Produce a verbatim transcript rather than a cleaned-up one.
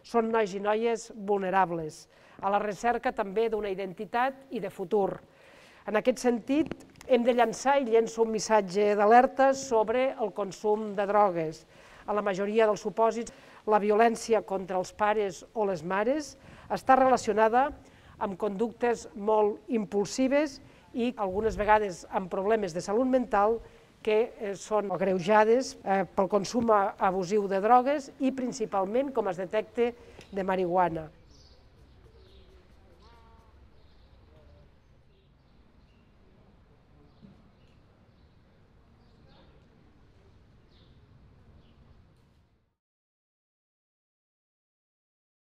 són nois i noies vulnerables, a la recerca també d'una identitat i de futur. En aquest sentit, hem de llançar i llenço un missatge d'alerta sobre el consum de drogues. A la majoria dels supòsits, la violència contra els pares o les mares està relacionada amb conductes molt impulsives i algunes vegades amb problemes de salut mental que són agreujades pel consum abusiu de drogues i principalment, com es detecta, de marihuana.